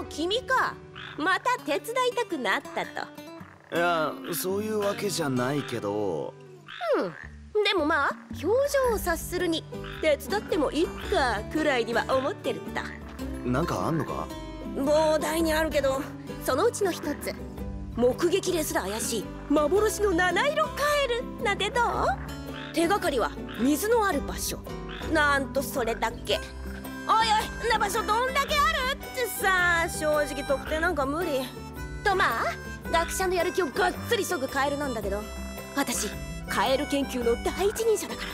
君か。また手伝いたくなったと。 いや、そういうわけじゃないけど。 でもまあ表情を察するに手伝ってもいいかくらいには思ってると。 なんかあんのか？ 膨大にあるけど、そのうちの一つ、目撃ですら怪しい幻の七色カエルなんてどう？手がかりは水のある場所。なんとそれだけ。おいおい、な場所どんだけあるってさ、正直特定なんか無理と。まあ学者のやる気をがっつりそぐカエルなんだけど、私カエル研究の第一人者だから、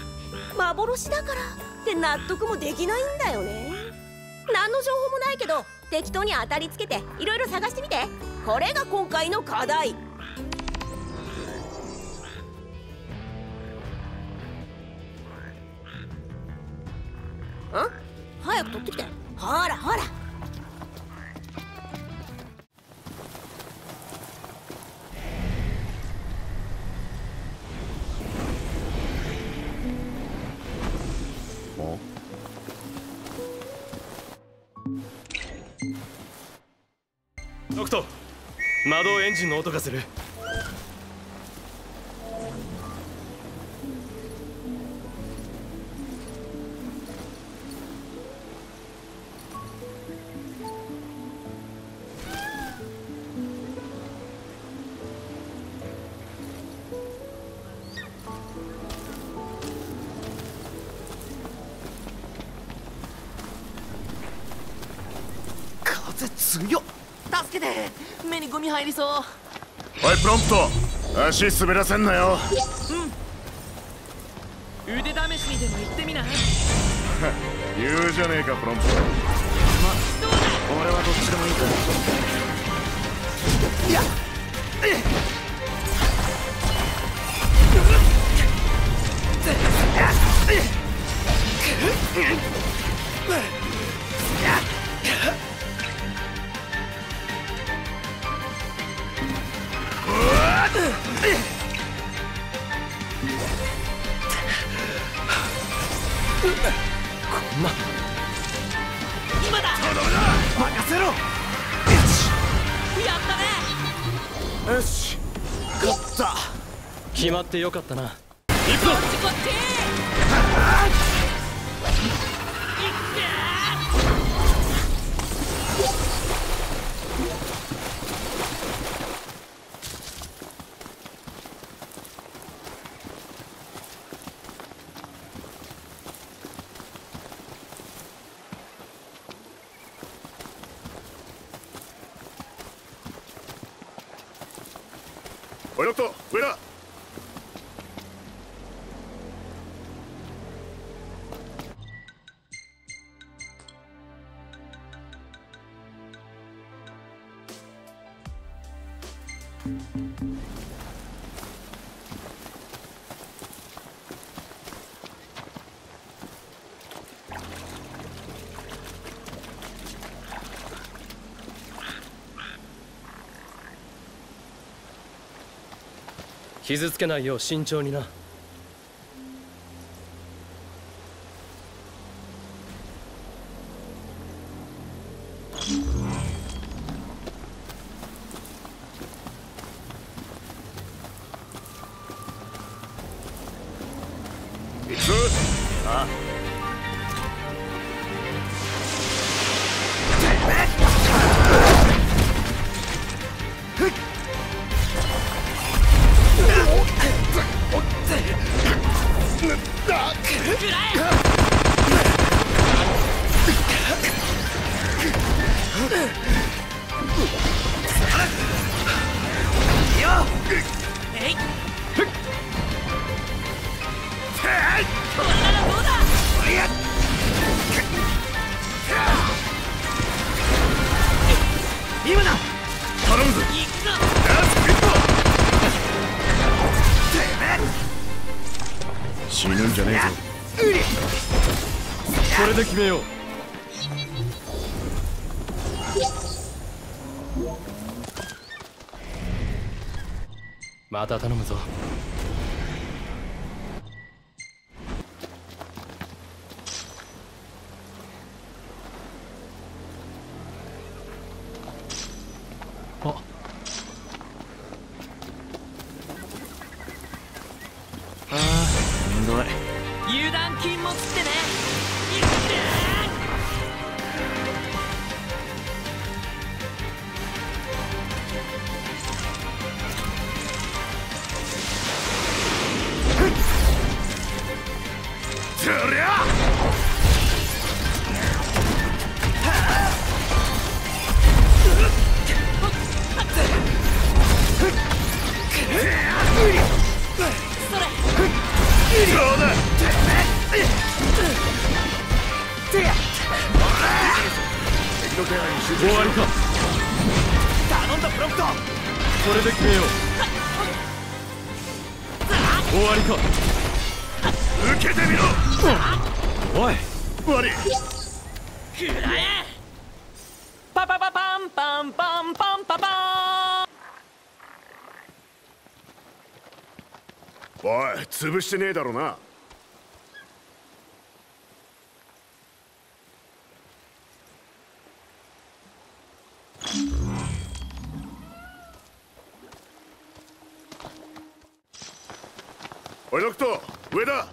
幻だからって納得もできないんだよね。何の情報もないけど適当に当たりつけていろいろ探してみて。これが今回の課題。早く取ってきて。ほらほら。 ノクト、魔導エンジンの音がする。 風強っ。 助けて、目にゴミ入りそう。 おいプロンプト、足滑らせんなよ。 腕試しにでも行ってみない？ 言うじゃねえかプロンプト。 俺はどっちでもいいから。いやこんな。 今だ。 任せろ。 やったね。 よし、勝った。 決まってよかったな。 こっちこっち。 おいノクト、上だ。 傷つけないよう慎重にな。 いつ？ ああ。 今だ。頼むぞ。死ぬんじゃねえぞ。 これで決めよう。また頼むぞ。 禁物ってね。いってそりゃそうだ。 終わりか。 頼んだプロンプト。 これで決めよう。終わりか。 受けてみろ。 おい悪い。 くらえ。パパパパンパンパンパンパパーン。 おい、潰してねえだろな。おいノクト、上だ。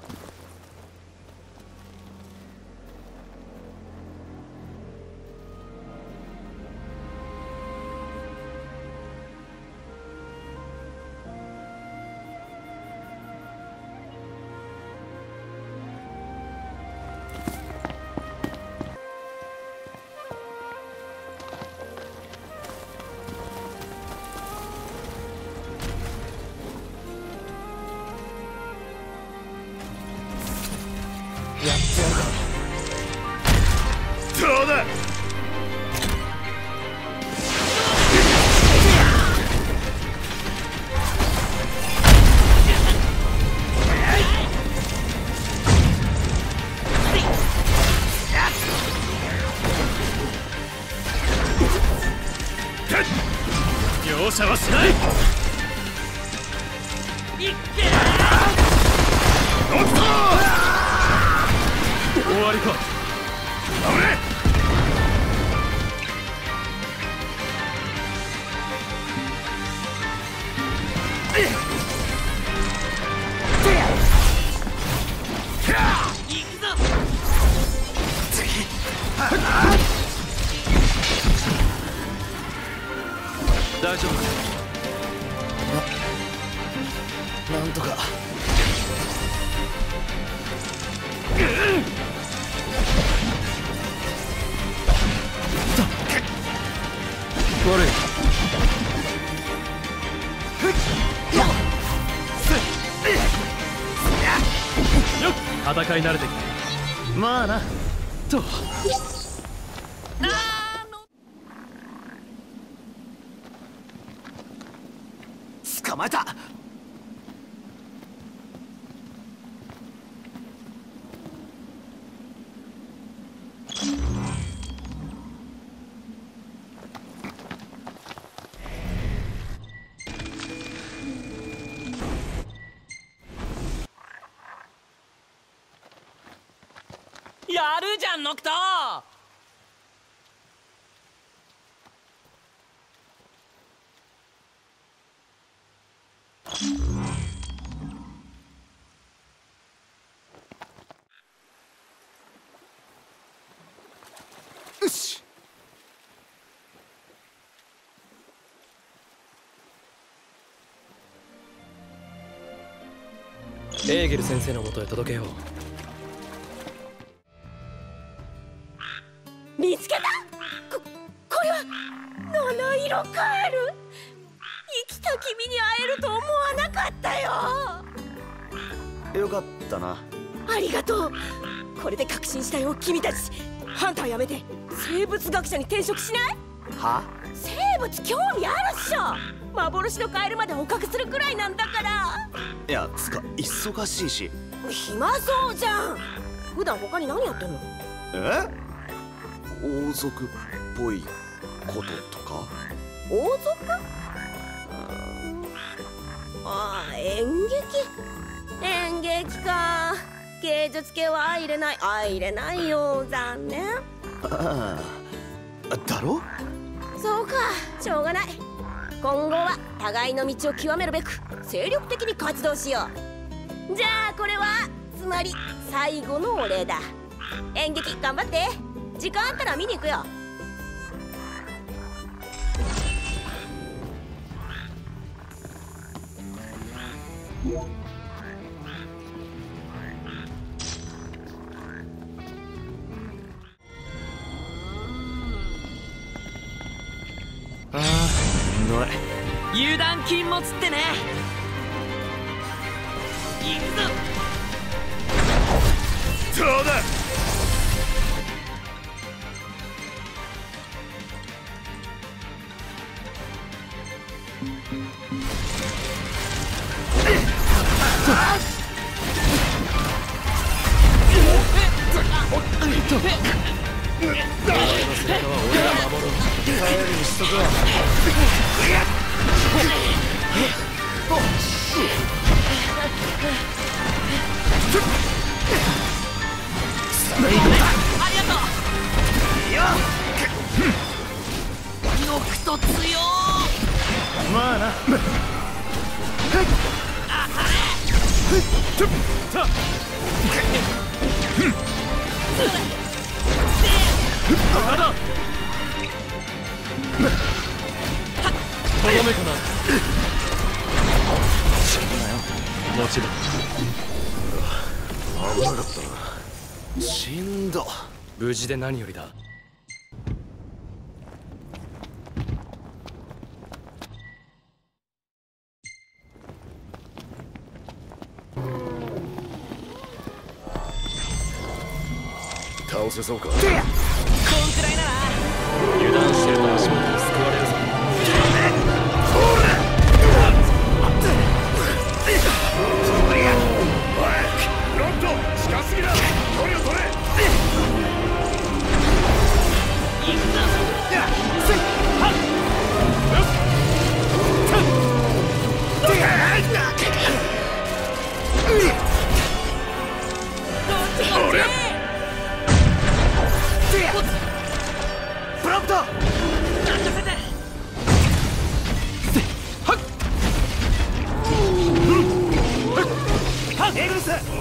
そうだ。 容赦はしない。 いっけノクト終わりか。 危ね行くぞ。 大丈夫か。 なんとか。 悪い。よっ戦い慣れてきた。 まあな。 と捕まえた。 やるじゃんノクト。 よし。 エーゲル先生のもとへ届けよう。 見つけた。これは七色カエル。生きた君に会えると思わなかったよ。 よかったな。 ありがとう。これで確信したよ。君たちハンターやめて生物学者に転職しない？ は？ 生物興味あるっしょ。幻のカエルまで捕獲するくらいなんだから。 いや、つか忙しいし。 暇そうじゃん。普段他に何やってんの？ 王族っぽいこととか。 王族？ああ、演劇か。芸術系は相入れないよ。残念。 ああ、だろ？ そうか、しょうがない。今後は互いの道を極めるべく精力的に活動しよう。じゃあこれはつまり最後のお礼だ。演劇頑張って。時間あったら見に行くよ。 ああ、しんどい。 油断禁物ってね。行くぞ。 どうだ。 ノクト強。 まあな。とどめかな。死ぬなよ。もちろん。 危なかったな。しんど。 無事で何よりだ。 倒せそうか。 こんくらいなら。 油断してると足元に救われるぞ。 ロット近すぎだ。距離を取れ。 行くぞ。 プランプト。 エグルス